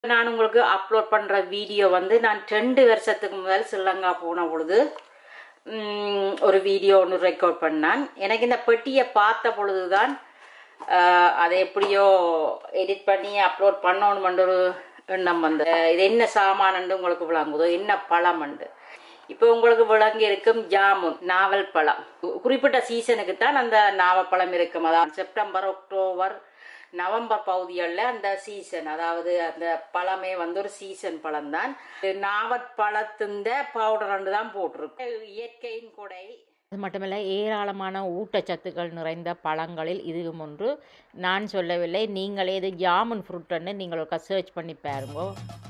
நான் உங்களுக்கு அப்லோட் பண்ணுற வீடியோ வந்து நான் 2 வருஷத்துக்கு முதல் ஸ்ரீலங்கா போன பொழுது ஒரு வீடியோ ஒன்று ரெக்கார்ட் பண்ணான். எனக்கு இந்த பெட்டியை பார்த்த பொழுது தான் அதை எப்படியோ எடிட் பண்ணி அப்லோட் பண்ணணுமென்ற ஒரு எண்ணம் வந்து இது என்ன சாமானண்டு உங்களுக்கு விளங்குதோ, என்ன பழம்ண்டு. இப்போ உங்களுக்கு விளங்கி இருக்கும் ஜாமுன் நாவல் பழம். குறிப்பிட்ட சீசனுக்கு தான் அந்த நாவப்பழம் இருக்கும். அதாவது செப்டம்பர், அக்டோபர், நவம்பர் பகுதிகளில் அந்த சீசன், அதாவது அந்த பழமே வந்து ஒரு சீசன் பழம் தான். நாவற்பழத்தின் பவுடர் தான் போட்டிருக்கு. இயற்கையின் கொடை. அது மட்டுமல்ல, ஏராளமான ஊட்டச்சத்துக்கள் நிறைந்த பழங்களில் இதுவும் ஒன்று. நான் சொல்லவில்லை, நீங்களே இது ஜாமுன் ஃப்ரூட்டுன்னு நீங்கள் ஒரு சர்ச் பண்ணி பாருங்க.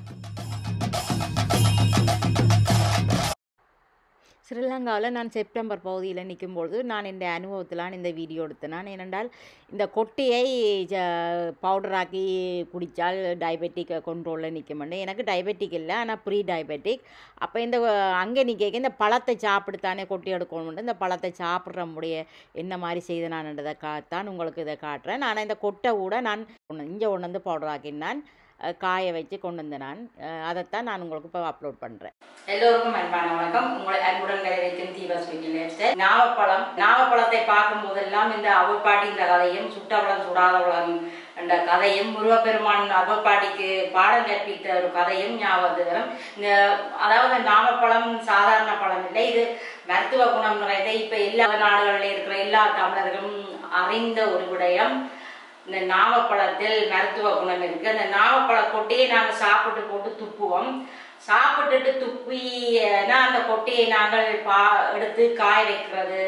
ஸ்ரீலங்காவில் நான் செப்டம்பர் பகுதியில் நிற்கும்பொழுது நான் இந்த அனுபவத்திலான இந்த வீடியோ எடுத்தேன். ஏனென்றால் இந்த கொட்டையை பவுடராக்கி குடித்தால் டயபெட்டிக் கண்ட்ரோலில் நிற்க மாட்டேன். எனக்கு டயபெட்டிக் இல்லை, ஆனால் ப்ரீ டயபெட்டிக். அப்போ இந்த அங்கே நிற்க இந்த பழத்தை சாப்பிட்டுத்தானே கொட்டி எடுக்கணும்ட்டு இந்த பழத்தை சாப்பிட்ற முடிய என்ன மாதிரி செய்த நான்ன்றதை தான் உங்களுக்கு இதை காட்டுறேன். ஆனால் இந்த கொட்டை கூட நான் இங்கே கொண்டு வந்து பவுடராக்கினான், காய வச்சு கொண்டு வந்தேன். நான் அதைத்தான் நான் உங்களுக்கு இப்போ அப்லோட் பண்ணுறேன். எல்லோருக்கும் அன்பான வணக்கம். உங்களை அன்புடன் கிடைக்கும் தீபா ஸ்வீட். நாவப்பழத்தை பார்க்கும் போதெல்லாம் இந்த அவப்பாட்டின்ற கதையும் சுட்டவளம் சுடாதவளம் என்ற கதையும் முருகப்பெருமான் அவப்பாட்டிக்கு பாடம் கற்பித்த ஒரு கதையும் ஞாபகத்து வரும். இந்த அதாவது நாவப்பழம் சாதாரண பழம் இல்லை, இது மருத்துவ குணம் நிறைந்த இப்போ எல்லா நாடுகளில் இருக்கிற எல்லா தமிழர்களும் அறிந்த ஒரு விடயம். இந்த நாவப்பழத்தில் மருத்துவ குணம் இருக்கு. அந்த நாவப்பழ கொட்டையை நாங்கள் சாப்பிட்டு போட்டு துப்புவோம். சாப்பிட்டுட்டு துப்பினா அந்த கொட்டையை நாங்கள் எடுத்து காய வைக்கிறது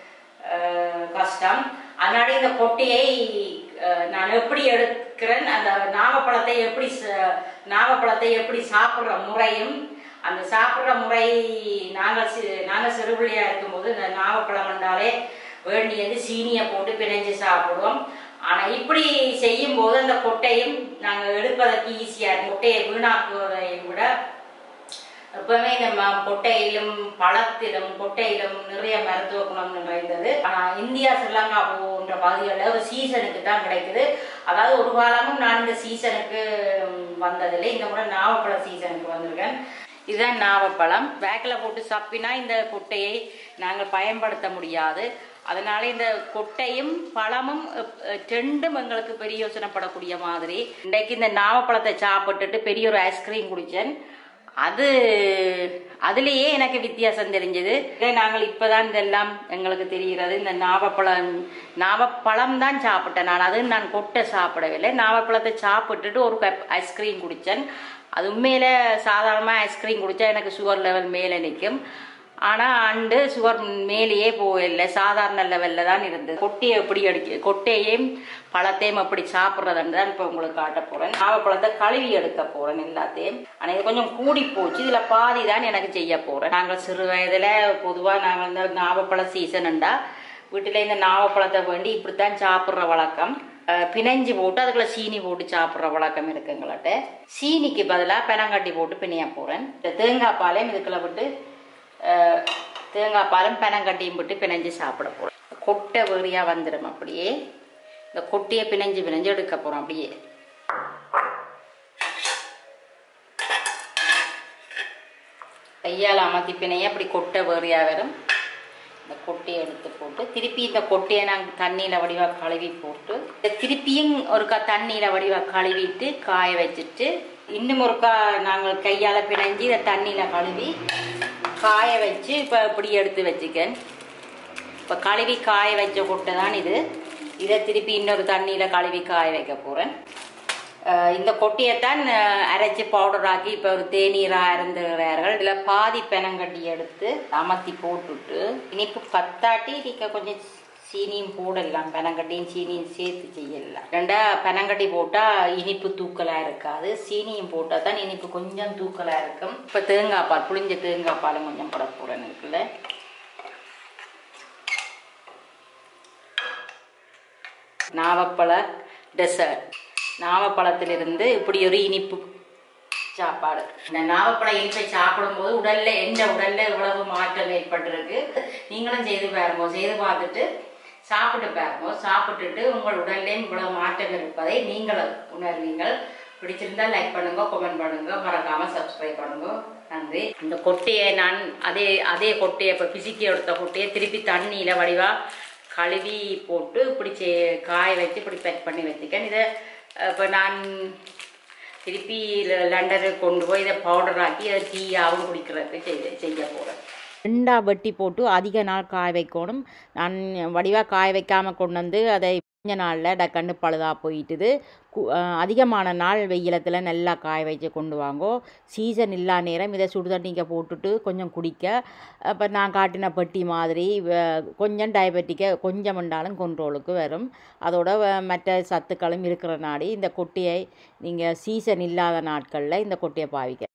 கஷ்டம். அதனால இந்த கொட்டையை நான் எப்படி எடுக்கிறேன், அந்த நாவப்பழத்தை எப்படி சாப்பிட்ற முறையும், அந்த சாப்பிட்ற முறை நாங்கள் சிறுபிள்ளையா இருக்கும்போது இந்த நாவப்பழம் என்றாலே வேண்டியது சீனியை போட்டு பிணைஞ்சு சாப்பிடுவோம். ஆனால் இப்படி செய்யும் போது அந்த கொட்டையும் நாங்கள் எடுப்பதற்கு ஈஸியாக இருக்கும். கொட்டையை வீணாக்குவதை விட எப்பவுமே நம்ம கொட்டையிலும் கொட்டையிலும் நிறைய மருத்துவ குணம் நிறைந்தது. ஆனால் இந்தியா ஸ்ரீலங்கா போன்ற பகுதிகளில் ஒரு சீசனுக்கு தான் கிடைக்குது. அதாவது ஒரு காலமும் நான் இந்த சீசனுக்கு வந்ததில்லை, இந்த முறை நாவப்பழ சீசனுக்கு வந்திருக்கேன். இதுதான் நாவப்பழம். பேக்கில் போட்டு சப்பினா இந்த கொட்டையை நாங்கள் பயன்படுத்த முடியாது. அதனால இந்த கொட்டையும் பழமும் ரெண்டும் எங்களுக்கு பெரிய யோசனைப்படக்கூடிய மாதிரி. இன்றைக்கு இந்த நாவப்பழத்தை சாப்பிட்டுட்டு பெரிய ஒரு ஐஸ்கிரீம் குடித்தேன். அதுலேயே எனக்கு வித்தியாசம் தெரிஞ்சது. நாங்கள் இப்போதான் இதெல்லாம் எங்களுக்கு தெரிகிறது. இந்த நாவப்பழம் தான் சாப்பிட்டேன் நான் கொட்டை சாப்பிடவில்லை. நாவப்பழத்தை சாப்பிட்டுட்டு ஒரு கப் ஐஸ்கிரீம் குடித்தேன். அது உண்மையில சாதாரணமாக ஐஸ்கிரீம் குடித்தா எனக்கு சுகர் லெவல் மேலே நிற்கும். ஆனால் சுகர் மேலேயே போகலை, சாதாரண லெவலில் தான் இருந்தது. கொட்டையை கொட்டையையும் பழத்தையும் எப்படி சாப்பிட்றதுன்னு தான் இப்போ உங்களுக்கு காட்ட போகிறேன். நாவப்பழத்தை கழுவி எடுக்க போகிறேன் எல்லாத்தையும். ஆனால் இது கொஞ்சம் கூடி போச்சு, இதில் பாதி தான் எனக்கு செய்ய போகிறேன். நாங்கள் சிறு வயதில் பொதுவாக நாங்கள் இந்த நாவப்பழ சீசனுண்டா வீட்டில் இந்த நாவப்பழத்தை வேண்டி இப்படித்தான் சாப்பிட்ற வழக்கம். பிணைஞ்சு போட்டு அதுக்குள்ள சீனி போட்டு சாப்பிட்ற வழக்கம் இருக்குங்கள்ட்ட. சீனிக்கு பதிலாக பெனங்கட்டி போட்டு பிணைய போகிறேன். இந்த தேங்காய் பாலையும் இதுக்குள்ள விட்டு தேங்காய் பாலும் பெனங்கட்டியும் விட்டு பிணைஞ்சு சாப்பிட போகிறோம். கொட்டை வேறியாக வந்துடும். அப்படியே இந்த கொட்டையை பிணைஞ்சு எடுக்க போகிறோம். அப்படியே கையால் அமர்த்தி பிணைய அப்படி கொட்டை வேறியாக வரும். இந்த கொட்டையை எடுத்து போட்டு திருப்பி இந்த கொட்டையை நாங்கள் தண்ணியில் வடிவாக கழுவி போட்டு திருப்பியும் ஒருக்கா தண்ணியில் வடிவாக கழுவிட்டு காய வச்சுட்டு இன்னும் ஒருக்கா நாங்கள் கையால் பிணைஞ்சி இதை தண்ணியில் கழுவி காய வச்சு இப்போ இப்படி எடுத்து வச்சுக்கேன். இப்போ கழுவி காய வச்ச கொட்டை தான் இது. இதை திருப்பி இன்னொரு தண்ணியில் கழுவி காய வைக்க போகிறேன். இந்த கொட்டையைத்தான் அரைச்சி பவுடராக்கி இப்போ ஒரு தேநீராக இருந்துகிறார்கள். இதில் பாதி பெனங்கட்டி எடுத்து அமர்த்தி போட்டுட்டு இனிப்பு பத்தாட்டி நீங்கள் கொஞ்சம் சீனியும் போடலாம். பெனங்கட்டியும் சீனியும் சேர்த்து செய்யலாம். ரெண்டா பெனங்கட்டி போட்டால் இனிப்பு தூக்கலாக இருக்காது, சீனியும் போட்டால் தான் இனிப்பு கொஞ்சம் தூக்கலாக இருக்கும். இப்போ தேங்காய் பால், புளிஞ்ச தேங்காய் பாலும் கொஞ்சம் போட போகிறேன். இருக்குல்ல நாவப்பழ டெசர்ட். நாவப்பழத்திலிருந்து இப்படி ஒரு இனிப்பு சாப்பாடு. இந்த நாவப்பழ இனிப்பை சாப்பிடும்போது உடல்ல எவ்வளவு மாற்றம் ஏற்பட்டிருக்கு நீங்களும் செய்து பாருங்க. செய்து பார்த்துட்டு சாப்பிட்டு பாருங்க. சாப்பிட்டுட்டு உங்கள் உடல்லையும் இவ்வளவு மாற்றம் இருப்பதை நீங்கள் உணர்வீங்கள். பிடிச்சிருந்தால் லைக் பண்ணுங்க, கமெண்ட் பண்ணுங்க, மறக்காமல் சப்ஸ்கிரைப் பண்ணுங்க. நன்றி. இந்த கொட்டையை நான் அதே கொட்டையை இப்போ பிசிக்கி எடுத்த கொட்டையை திருப்பி தண்ணியில் வடிவாக கழுவி போட்டு இப்படி காய வச்சு இப்படி பேக் பண்ணி வச்சுக்கேன். இதை இப்போ நான் திருப்பி லண்டனுக்கு கொண்டு போய் இதை பவுடராக்கி அதை டீயாகவும் குடிக்கிறதுக்கு செய்ய போகிறேன். 2 வெட்டி போட்டு அதிக நாள் காய வைக்கணும். நான் வடிவாக காய வைக்காமல் கொண்டு வந்து அதை கொஞ்ச நாளில் டக்கண்டு பழுதாக போயிட்டுது. அதிகமான நாள் வெயிலத்தில் நல்லா காய வச்சு கொண்டு வாங்கோ. சீசன் இல்லா நேரம் இதை சுடு தண்ணிக்க போட்டுட்டு கொஞ்சம் குடிக்க. இப்போ நான் காட்டின பெட்டி மாதிரி கொஞ்சம் டயபெட்டிக்கை கொஞ்சம் உண்டாலும் கண்ட்ரோலுக்கு வரும். அதோட மற்ற சத்துக்களும் இருக்கிற நாடி இந்த கொட்டையை நீங்கள் சீசன் இல்லாத நாட்களில் இந்த கொட்டையை பாவிக்க.